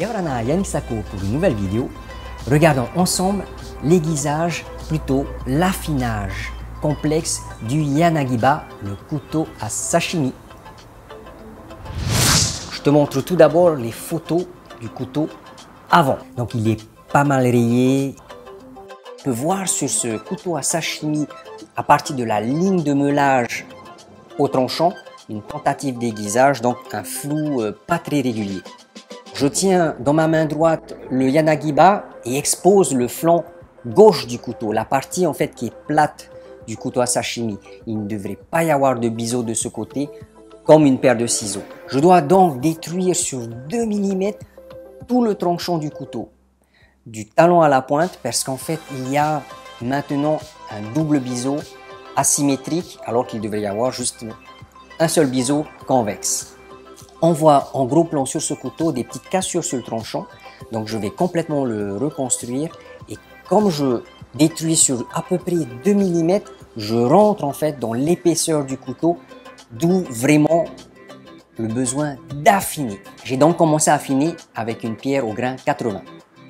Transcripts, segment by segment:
Yaorana Yannick Sako pour une nouvelle vidéo. Regardons ensemble l'aiguisage, plutôt l'affinage complexe du Yanagiba, le couteau à sashimi. Je te montre tout d'abord les photos du couteau avant. Donc il est pas mal rayé. On peut voir sur ce couteau à sashimi, à partir de la ligne de meulage au tranchant, une tentative d'aiguisage, donc un flou pas très régulier. Je tiens dans ma main droite le Yanagiba et expose le flanc gauche du couteau, la partie en fait qui est plate du couteau à sashimi. Il ne devrait pas y avoir de biseau de ce côté, comme une paire de ciseaux. Je dois donc détruire sur 2 mm tout le tranchant du couteau, du talon à la pointe, parce qu'en fait il y a maintenant un double biseau asymétrique, alors qu'il devrait y avoir juste un seul biseau convexe. On voit en gros plan sur ce couteau des petites cassures sur le tranchant, donc je vais complètement le reconstruire, et comme je détruis sur à peu près 2 mm, je rentre en fait dans l'épaisseur du couteau, d'où vraiment le besoin d'affiner. J'ai donc commencé à affiner avec une pierre au grain 80.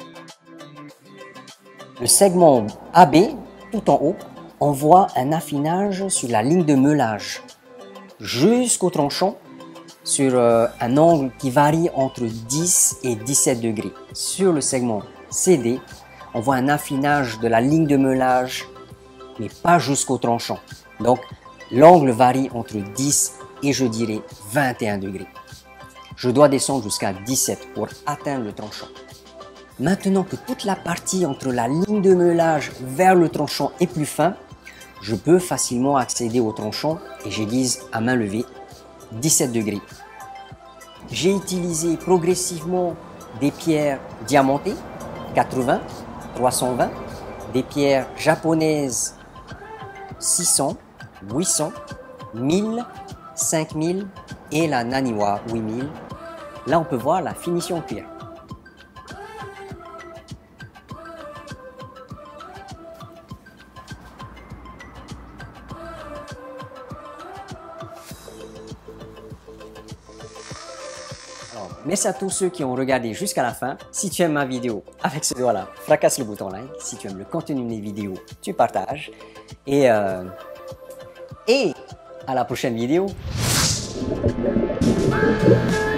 Le segment AB, tout en haut, on voit un affinage sur la ligne de meulage jusqu'au tranchant, sur un angle qui varie entre 10 et 17 degrés. Sur le segment CD, on voit un affinage de la ligne de meulage, mais pas jusqu'au tranchant. Donc, l'angle varie entre 10 et je dirais 21 degrés. Je dois descendre jusqu'à 17 pour atteindre le tranchant. Maintenant que toute la partie entre la ligne de meulage vers le tranchant est plus fin, je peux facilement accéder au tranchant et j'aiguise à main levée 17 degrés. J'ai utilisé progressivement des pierres diamantées, 80, 320, des pierres japonaises 600, 800, 1000, 5000 et la Naniwa 8000. Là, on peut voir la finition en cuir. Alors, merci à tous ceux qui ont regardé jusqu'à la fin. Si tu aimes ma vidéo avec ce doigt-là, fracasse le bouton like. Si tu aimes le contenu de mes vidéos, tu partages. Et à la prochaine vidéo.